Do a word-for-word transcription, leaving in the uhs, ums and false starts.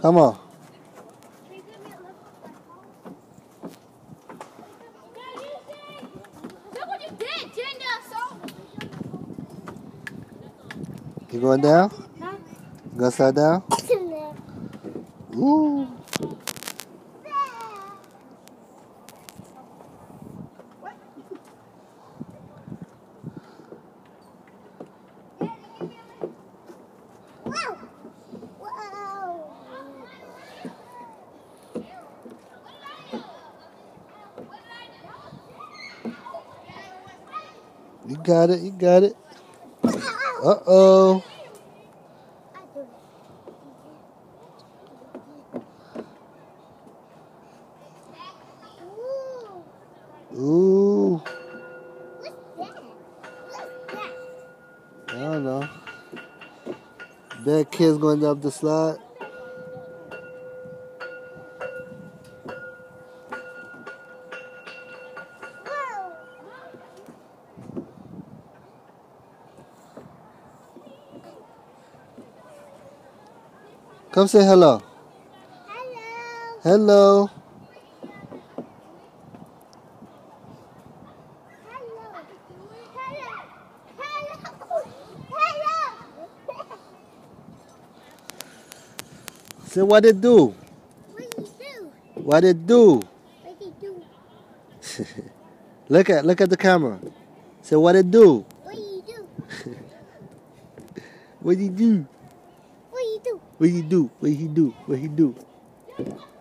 Come on. You going down? Huh? You gonna slide down? Ooh. You got it, you got it. Uh-oh. Ooh. What's that? What's that? I don't know. That kid's going up the slide. Whoa. Come say hello. Hello. Hello. Hello. Hello. Hello. Say what it do? What do you do? What it do? What do you do? Look at look at the camera. Say what it do? What do you do? What he do? What do you do? What he do? What he do? What he do?